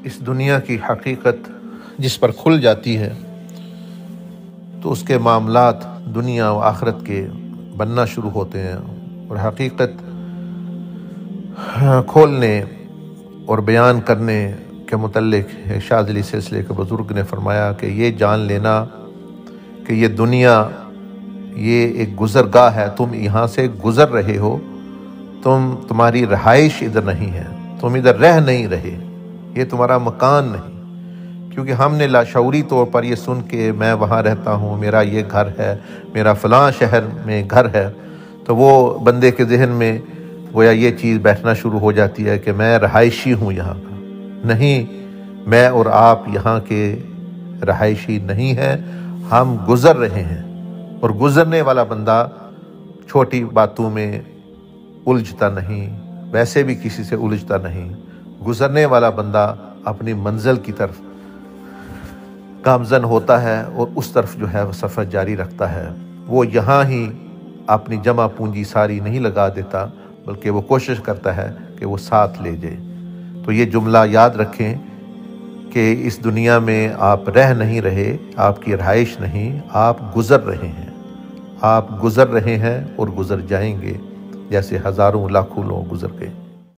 اس دنیا کی حقیقت جس پر کھل جاتی ہے تو اس کے معاملات دنیا و آخرت کے بننا شروع ہوتے ہیں، اور حقیقت کھولنے اور بیان کرنے کے متعلق شاذلی سلسلے کے بزرگ نے فرمایا کہ یہ جان لینا کہ یہ دنیا یہ ایک گزرگاہ ہے، تم یہاں سے گزر رہے ہو، تمہاری رہائش ادھر نہیں ہے، تم ادھر رہ نہیں رہے، یہ تمہارا مکان نہیں۔ کیونکہ ہم نے لاشعوری طور پر یہ سن کے میں وہاں رہتا ہوں، میرا یہ گھر ہے، میرا فلاں شہر میں گھر ہے، تو وہ بندے کے ذہن میں گویا یہ چیز بیٹھنا شروع ہو جاتی ہے کہ میں رہائشی ہوں یہاں کا۔ نہیں، میں اور آپ یہاں کے رہائشی نہیں ہیں، ہم گزر رہے ہیں، اور گزرنے والا بندہ چھوٹی باتوں میں الجھتا نہیں، ویسے بھی کسی سے الجھتا نہیں۔ گزرنے والا بندہ اپنی منزل کی طرف گامزن ہوتا ہے اور اس طرف جو ہے وہ سفر جاری رکھتا ہے۔ وہ یہاں ہی اپنی جمع پونجی ساری نہیں لگا دیتا، بلکہ وہ کوشش کرتا ہے کہ وہ ساتھ لے جائے۔ تو یہ جملہ یاد رکھیں کہ اس دنیا میں آپ رہ نہیں رہے، آپ کی رہائش نہیں، آپ گزر رہے ہیں، آپ گزر رہے ہیں اور گزر جائیں گے، جیسے ہزاروں لاکھوں لوگ گزر گئے۔